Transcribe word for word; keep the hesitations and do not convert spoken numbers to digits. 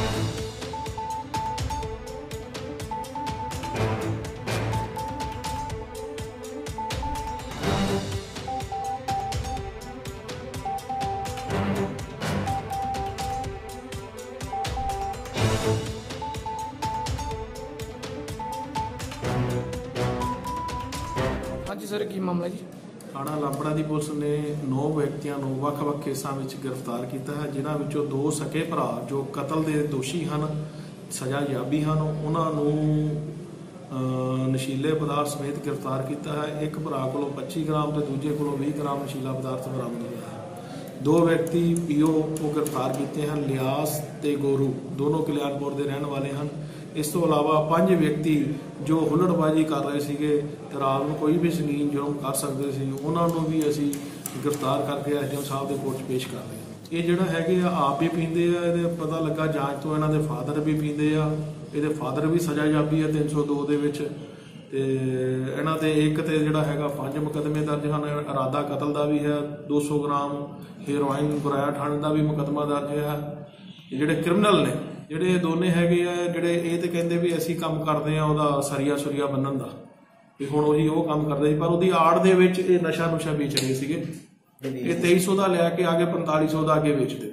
हाँ जी सर, की मामला जी? थाना लांबड़ा की पुलिस ने नौ व्यक्तियों को ਵੱਖ-ਵੱਖ केसां विच गिरफ्तार किया है, जिन्हां विचों दो सके भरा जो कतल के दोषी हैं, सजा याबी हैं, उन्होंने नशीले पदार्थ समेत गिरफ्तार किया है। एक भरा को पच्ची ग्राम तो दूजे को बीस ग्राम नशीला पदार्थ बरामद हुआ है। दो व्यक्ति पीओ को गिरफ्तार किए हैं, लियास ते गोरू, दोनों कल्याणपुर के रहने वाले हैं। इस तो अलावा पांच व्यक्ति जो हुल्लड़बाजी कर रहे थे, रात में कोई भी संगीन जुर्म कर सकते थे, उन्होंने भी असी गिरफ्तार करके एस डी एम साहब के कोर्ट पेश कर रहे हैं। ये जोड़ा है आप भी पींदे आ, ये पता लगा जांच तो इन्हों के फादर भी पींदे आ, ये फादर भी सजा जाबी है तीन सौ दो के इन्हों ते एक तो जोड़ा है पांच मुकदमे दर्ज हैं, इरादा कतल का भी है, दो सौ ग्राम हेरोइन गुराया ठाणे का भी मुकदमा दर्ज है। जोड़े क्रिमिनल ने ਜਿਹੜੇ ਦੋਨੇ ਹੈਗੇ ਆ, ਜਿਹੜੇ ਇਹ ਤੇ ਕਹਿੰਦੇ ਵੀ ਅਸੀਂ ਕੰਮ ਕਰਦੇ ਆ ਉਹਦਾ ਸਰੀਆ ਸੁਰੀਆ ਬੰਨਣ ਦਾ, ਵੀ ਹੁਣ ਉਹੀ ਉਹ ਕੰਮ ਕਰਦੇ ਸੀ, ਪਰ ਉਹਦੀ ਆੜ ਦੇ ਵਿੱਚ ਇਹ ਨਸ਼ਾ ਨੁਸ਼ਾ ਵੇਚ ਰਹੇ ਸੀਗੇ। ਇਹ ਤੇਈ ਸੌ ਦਾ ਲਿਆ ਕੇ ਆਗੇ ਪੰਤਾਲੀ ਸੌ ਦਾ ਅੱਗੇ ਵੇਚਦੇ।